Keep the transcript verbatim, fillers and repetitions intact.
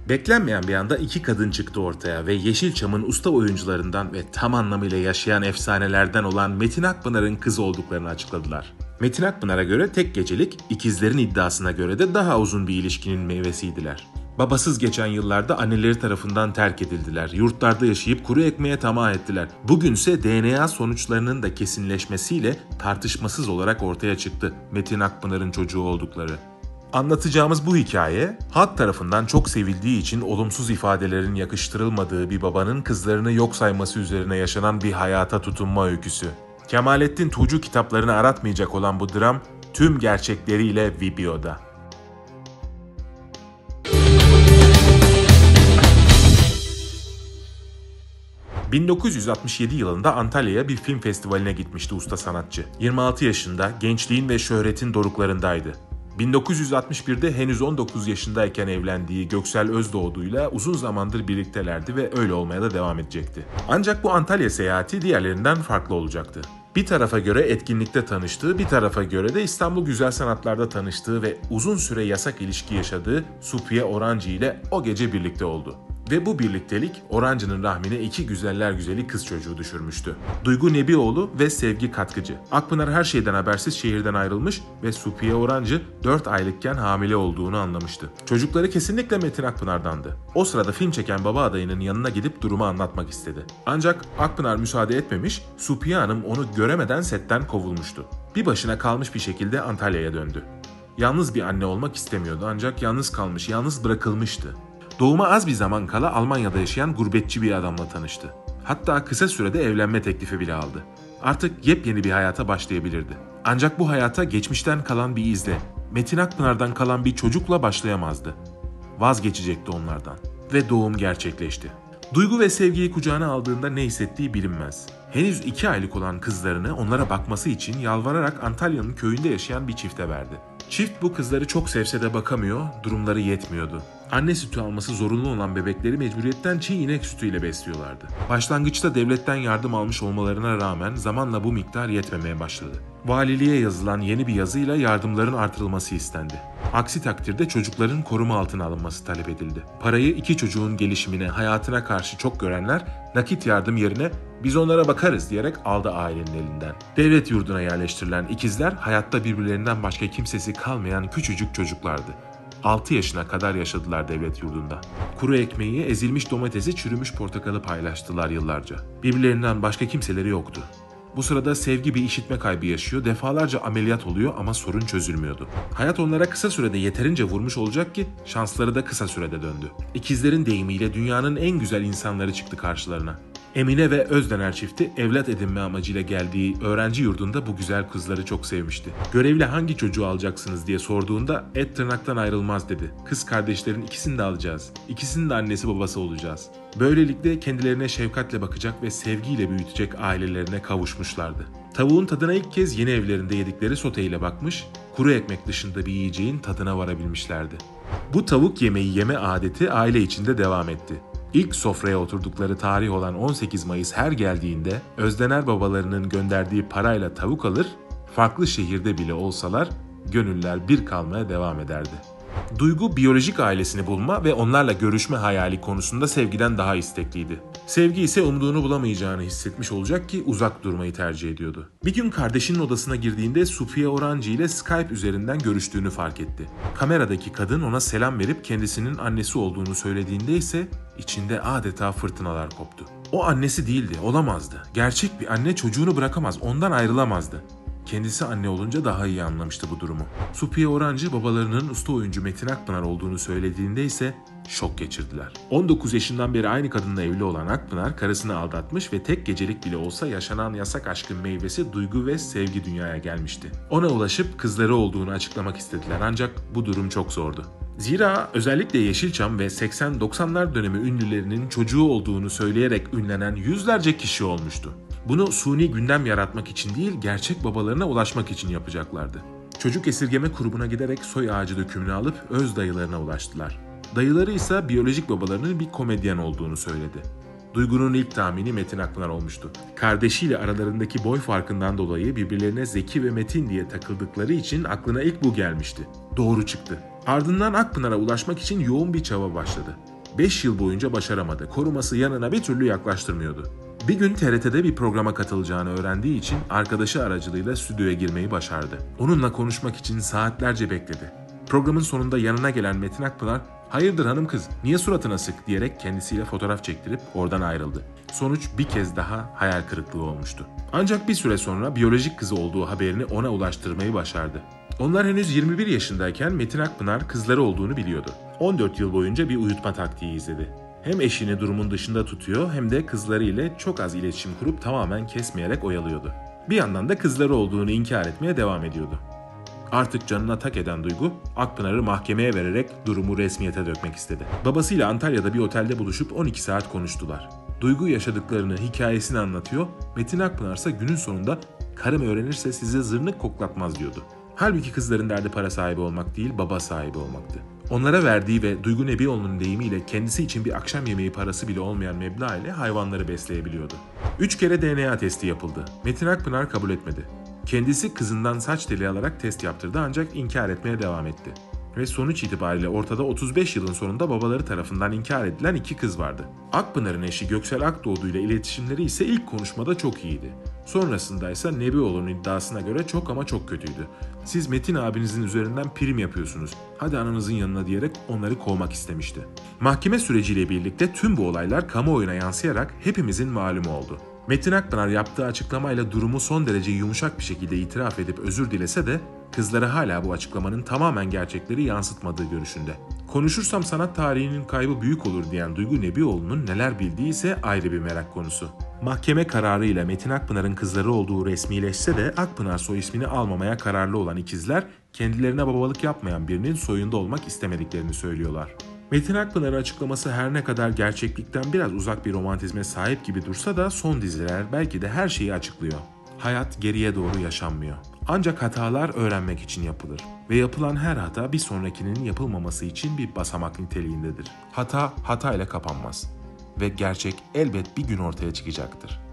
Beklenmeyen bir anda iki kadın çıktı ortaya ve Yeşilçam'ın usta oyuncularından ve tam anlamıyla yaşayan efsanelerden olan Metin Akpınar'ın kızı olduklarını açıkladılar. Metin Akpınar'a göre tek gecelik, ikizlerin iddiasına göre de daha uzun bir ilişkinin meyvesiydiler. Babasız geçen yıllarda anneleri tarafından terk edildiler. Yurtlarda yaşayıp kuru ekmeğe tamah ettiler. Bugünse D N A sonuçlarının da kesinleşmesiyle tartışmasız olarak ortaya çıktı Metin Akpınar'ın çocuğu oldukları. Anlatacağımız bu hikaye, halk tarafından çok sevildiği için olumsuz ifadelerin yakıştırılmadığı bir babanın kızlarını yok sayması üzerine yaşanan bir hayata tutunma öyküsü. Kemalettin Tuğcu kitaplarını aratmayacak olan bu dram, tüm gerçekleriyle Vibio'da. bin dokuz yüz altmış yedi yılında Antalya'ya bir film festivaline gitmişti usta sanatçı. yirmi altı yaşında, gençliğin ve şöhretin doruklarındaydı. bin dokuz yüz altmış birde henüz on dokuz yaşındayken evlendiği Göksel Özdoğdu'yla uzun zamandır birliktelerdi ve öyle olmaya da devam edecekti. Ancak bu Antalya seyahati diğerlerinden farklı olacaktı. Bir tarafa göre etkinlikte tanıştığı, bir tarafa göre de İstanbul Güzel Sanatlar'da tanıştığı ve uzun süre yasak ilişki yaşadığı Supiye Orancı ile o gece birlikte oldu. Ve bu birliktelik Orancı'nın rahmine iki güzeller güzeli kız çocuğu düşürmüştü. Duygu Nebioğlu ve Sevgi Katkıcı. Akpınar her şeyden habersiz şehirden ayrılmış ve Supiye Orancı dört aylıkken hamile olduğunu anlamıştı. Çocukları kesinlikle Metin Akpınar'dandı. O sırada film çeken baba adayının yanına gidip durumu anlatmak istedi. Ancak Akpınar müsaade etmemiş, Supiye Hanım onu göremeden setten kovulmuştu. Bir başına kalmış bir şekilde Antalya'ya döndü. Yalnız bir anne olmak istemiyordu ancak yalnız kalmış, yalnız bırakılmıştı. Doğuma az bir zaman kala Almanya'da yaşayan gurbetçi bir adamla tanıştı. Hatta kısa sürede evlenme teklifi bile aldı. Artık yepyeni bir hayata başlayabilirdi. Ancak bu hayata geçmişten kalan bir izle, Metin Akpınar'dan kalan bir çocukla başlayamazdı. Vazgeçecekti onlardan. Ve doğum gerçekleşti. Duygu ve Sevgi'yi kucağına aldığında ne hissettiği bilinmez. Henüz iki aylık olan kızlarını onlara bakması için yalvararak Antalya'nın köyünde yaşayan bir çifte verdi. Çift bu kızları çok sevse de bakamıyor, durumları yetmiyordu. Anne sütü alması zorunlu olan bebekleri mecburiyetten çiğ inek sütüyle besliyorlardı. Başlangıçta devletten yardım almış olmalarına rağmen zamanla bu miktar yetmemeye başladı. Valiliğe yazılan yeni bir yazıyla yardımların artırılması istendi. Aksi takdirde çocukların koruma altına alınması talep edildi. Parayı iki çocuğun gelişimine, hayatına karşı çok görenler nakit yardım yerine "biz onlara bakarız" diyerek aldı ailenin elinden. Devlet yurduna yerleştirilen ikizler hayatta birbirlerinden başka kimsesi kalmayan küçücük çocuklardı. altı yaşına kadar yaşadılar devlet yurdunda. Kuru ekmeği, ezilmiş domatesi, çürümüş portakalı paylaştılar yıllarca. Birbirlerinden başka kimseleri yoktu. Bu sırada Sevgi bir işitme kaybı yaşıyor, defalarca ameliyat oluyor ama sorun çözülmüyordu. Hayat onlara kısa sürede yeterince vurmuş olacak ki şansları da kısa sürede döndü. İkizlerin deyimiyle dünyanın en güzel insanları çıktı karşılarına. Emine ve Özdener çifti evlat edinme amacıyla geldiği öğrenci yurdunda bu güzel kızları çok sevmişti. Görevli hangi çocuğu alacaksınız diye sorduğunda et tırnaktan ayrılmaz dedi. Kız kardeşlerin ikisini de alacağız. İkisinin de annesi babası olacağız. Böylelikle kendilerine şefkatle bakacak ve sevgiyle büyütecek ailelerine kavuşmuşlardı. Tavuğun tadına ilk kez yeni evlerinde yedikleri sote ile bakmış, kuru ekmek dışında bir yiyeceğin tadına varabilmişlerdi. Bu tavuk yemeği yeme adeti aile içinde devam etti. İlk sofraya oturdukları tarih olan on sekiz Mayıs her geldiğinde Özdener babalarının gönderdiği parayla tavuk alır, farklı şehirde bile olsalar gönüller bir kalmaya devam ederdi. Duygu biyolojik ailesini bulma ve onlarla görüşme hayali konusunda Sevgi'den daha istekliydi. Sevgi ise umduğunu bulamayacağını hissetmiş olacak ki uzak durmayı tercih ediyordu. Bir gün kardeşinin odasına girdiğinde Supiye Orancı ile Skype üzerinden görüştüğünü fark etti. Kameradaki kadın ona selam verip kendisinin annesi olduğunu söylediğinde ise içinde adeta fırtınalar koptu. O annesi değildi, olamazdı. Gerçek bir anne çocuğunu bırakamaz, ondan ayrılamazdı. Kendisi anne olunca daha iyi anlamıştı bu durumu. Supiye Orancı babalarının usta oyuncu Metin Akpınar olduğunu söylediğinde ise şok geçirdiler. on dokuz yaşından beri aynı kadınla evli olan Akpınar karısını aldatmış ve tek gecelik bile olsa yaşanan yasak aşkın meyvesi Duygu ve Sevgi dünyaya gelmişti. Ona ulaşıp kızları olduğunu açıklamak istediler ancak bu durum çok zordu. Zira özellikle Yeşilçam ve seksen doksanlar dönemi ünlülerinin çocuğu olduğunu söyleyerek ünlenen yüzlerce kişi olmuştu. Bunu suni gündem yaratmak için değil, gerçek babalarına ulaşmak için yapacaklardı. Çocuk esirgeme kurumuna giderek soy ağacı dökümünü alıp öz dayılarına ulaştılar. Dayıları ise biyolojik babalarının bir komedyen olduğunu söyledi. Duygu'nun ilk tahmini Metin Akpınar olmuştu. Kardeşiyle aralarındaki boy farkından dolayı birbirlerine Zeki ve Metin diye takıldıkları için aklına ilk bu gelmişti. Doğru çıktı. Ardından Akpınar'a ulaşmak için yoğun bir çaba başladı. beş yıl boyunca başaramadı. Koruması yanına bir türlü yaklaştırmıyordu. Bir gün T R T'de bir programa katılacağını öğrendiği için arkadaşı aracılığıyla stüdyoya girmeyi başardı. Onunla konuşmak için saatlerce bekledi. Programın sonunda yanına gelen Metin Akpınar, "Hayırdır hanım kız, niye suratına sık?" diyerek kendisiyle fotoğraf çektirip oradan ayrıldı. Sonuç bir kez daha hayal kırıklığı olmuştu. Ancak bir süre sonra biyolojik kızı olduğu haberini ona ulaştırmayı başardı. Onlar henüz yirmi bir yaşındayken Metin Akpınar kızları olduğunu biliyordu. on dört yıl boyunca bir uyutma taktiği izledi. Hem eşini durumun dışında tutuyor hem de kızları ile çok az iletişim kurup tamamen kesmeyerek oyalıyordu. Bir yandan da kızları olduğunu inkar etmeye devam ediyordu. Artık canına tak eden Duygu, Akpınar'ı mahkemeye vererek durumu resmiyete dökmek istedi. Babasıyla Antalya'da bir otelde buluşup on iki saat konuştular. Duygu yaşadıklarını, hikayesini anlatıyor, Metin Akpınar ise günün sonunda "Karım öğrenirse size zırnık koklatmaz" diyordu. Halbuki kızların derdi para sahibi olmak değil, baba sahibi olmaktı. Onlara verdiği ve Duygu Nebioğlu'nun deyimiyle kendisi için bir akşam yemeği parası bile olmayan meblağ ile hayvanları besleyebiliyordu. Üç kere D N A testi yapıldı. Metin Akpınar kabul etmedi. Kendisi kızından saç teli alarak test yaptırdı ancak inkar etmeye devam etti. Ve sonuç itibariyle ortada otuz beş yılın sonunda babaları tarafından inkar edilen iki kız vardı. Akpınar'ın eşi Göksel Akdoğdu ile iletişimleri ise ilk konuşmada çok iyiydi. Sonrasında ise Nebioğlu'nun iddiasına göre çok ama çok kötüydü. "Siz Metin abinizin üzerinden prim yapıyorsunuz, hadi ananızın yanına" diyerek onları kovmak istemişti. Mahkeme süreciyle birlikte tüm bu olaylar kamuoyuna yansıyarak hepimizin malumu oldu. Metin Akpınar yaptığı açıklamayla durumu son derece yumuşak bir şekilde itiraf edip özür dilese de kızları hala bu açıklamanın tamamen gerçekleri yansıtmadığı görüşünde. "Konuşursam sanat tarihinin kaybı büyük olur" diyen Duygu Nebioğlu'nun neler bildiği ise ayrı bir merak konusu. Mahkeme kararıyla Metin Akpınar'ın kızları olduğu resmileşse de Akpınar soy ismini almamaya kararlı olan ikizler kendilerine babalık yapmayan birinin soyunda olmak istemediklerini söylüyorlar. Metin Akpınar'ın açıklaması her ne kadar gerçeklikten biraz uzak bir romantizme sahip gibi dursa da son dizeler belki de her şeyi açıklıyor. Hayat geriye doğru yaşanmıyor. Ancak hatalar öğrenmek için yapılır ve yapılan her hata bir sonrakinin yapılmaması için bir basamak niteliğindedir. Hata hatayla kapanmaz ve gerçek elbet bir gün ortaya çıkacaktır.